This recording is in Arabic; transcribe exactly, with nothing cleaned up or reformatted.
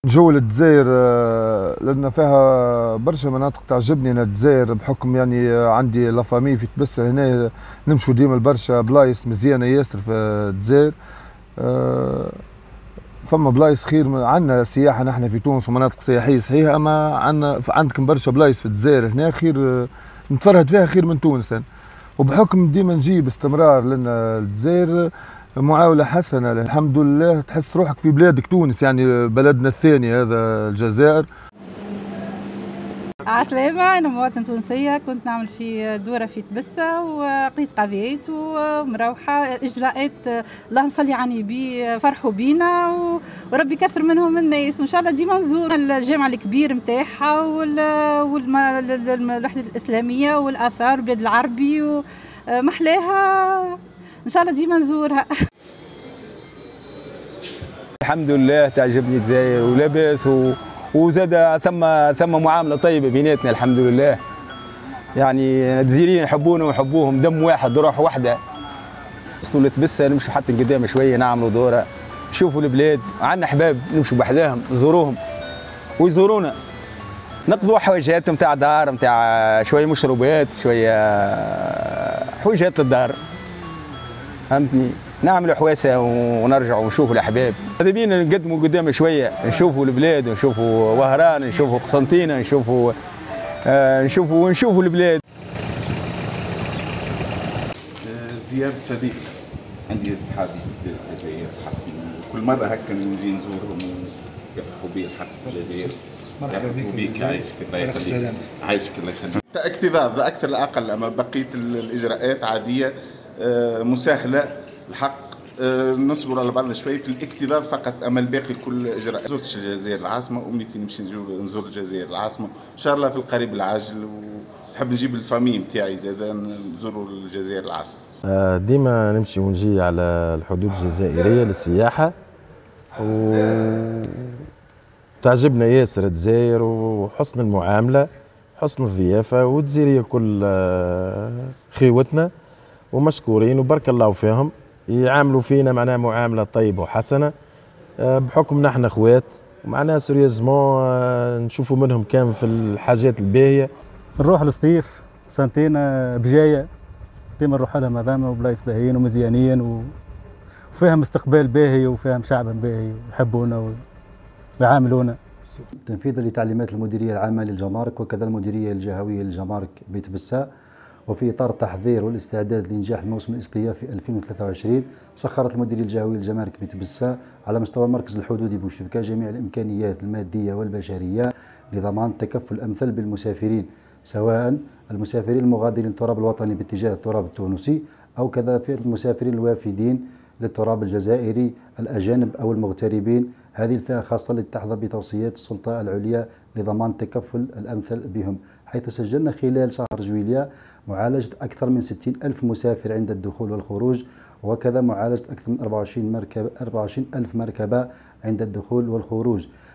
جو الجزائر آه، لأن فيها برشا مناطق تعجبني أنا الجزائر، بحكم يعني عندي لافامي في تبسة هنا، نمشوا ديما لبرشا بلايص مزيانة ياسر في الجزائر. آه، فما بلايص خير، عندنا سياحة نحن في تونس ومناطق سياحية صحيحة، أما عندنا عندكم برشا بلايص في الجزائر هنا خير، آه، نتفرهد فيها خير من تونس أنا. وبحكم ديما نجي باستمرار لأن الجزائر معاولة حسنة الحمد لله، تحس روحك في بلادك تونس، يعني بلدنا الثاني هذا الجزائر. عسلامة، أنا مواطنة تونسية، كنت نعمل في دورة في تبسة وقريت قضيات ومروحة إجراءات اللهم صلي على النبي فرحوا بينا وربي يكثر منهم الناس، وإن شاء الله ديما نزور الجامع الكبير نتاعها والوحدة الإسلامية والآثار والبلاد العربي ومحلاها، إن شاء الله ديما نزورها. الحمد لله تعجبني الجزائر ولاباس و... وزاد ثم ثم معامله طيبه بيناتنا الحمد لله. يعني الجزائريين يحبونا ونحبوهم، دم واحد روح واحده. وصلوا لتبسه نمشوا حتى قدام شويه نعملوا دوره، نشوفوا البلاد، عندنا احباب نمشوا بحذاهم نزوروهم ويزورونا، نقضوا حويجاتهم تاع دار نتاع شويه مشروبات شويه حويجات للدار، فهمتني؟ نعملوا حواسه ونرجعوا ونشوفوا الاحباب. هذا بينا نقدموا قدام شويه، نشوفوا البلاد، نشوفوا وهران، نشوفوا قسنطينه، نشوفوا آه نشوفوا ونشوفوا البلاد. زيارة صديق عندي أصحابي في الجزائر، كل مرة هكا نجي نزورهم ويفرحوا بي الحق في الجزائر. مرحبا بك، يعيشك الله يخليك. السلام. عايشك الله يخليك. اكتظاظ أكثر لا أقل، أما بقية الإجراءات عادية مسهلة الحق. نصبر على بعضنا شوي في الاكتظاظ فقط، اما الباقي كل اجراء. زرت الجزائر العاصمه، امنيتي نمشي نزور الجزائر العاصمه ان شاء الله في القريب العاجل، ونحب نجيب الفامي نتاعي زاد نزوروا الجزائر العاصمه. ديما نمشي ونجي على الحدود الجزائريه للسياحه، وتعجبنا ياسر الجزائر وحسن المعامله حسن الضيافه، والجزائريه كل خيوتنا ومشكورين وبارك الله فيهم، يعاملوا فينا معناها معامله طيبه وحسنه، بحكم نحن اخوات ومعناها سوريوزمون نشوفوا منهم كان في الحاجات الباهيه. نروح للصيف سنتين بجايه ديما نروح لهم هذاما وبلايص باهيين ومزيانين وفيهم استقبال باهي وفيهم شعب باهي ويحبونا ويعاملونا. تنفيذا لتعليمات المديريه العامه للجمارك وكذا المديريه الجهويه للجمارك بيت بسا، وفي إطار التحضير والاستعداد لإنجاح الموسم الاصطيافي ألفين وثلاثة وعشرين، سخرت المديرية الجهوية للجمارك بيت بسا على مستوى المركز الحدودي بوشبكة جميع الإمكانيات المادية والبشرية لضمان التكفل الأمثل بالمسافرين، سواء المسافرين المغادرين للتراب الوطني باتجاه التراب التونسي أو كذا في المسافرين الوافدين للتراب الجزائري الأجانب أو المغتربين. هذه الفئة خاصة التي تحظى بتوصيات السلطة العليا لضمان التكفل الأمثل بهم، حيث سجلنا خلال شهر جويلية معالجة أكثر من ستين ألف مسافر عند الدخول والخروج، وكذا معالجة أكثر من أربعة وعشرين مركبة أربعة وعشرين ألف مركبة عند الدخول والخروج.